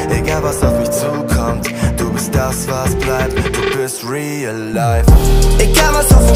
egal was auf mich zukommt. Du bist das, was bleibt, du bist real life. Egal was auf mich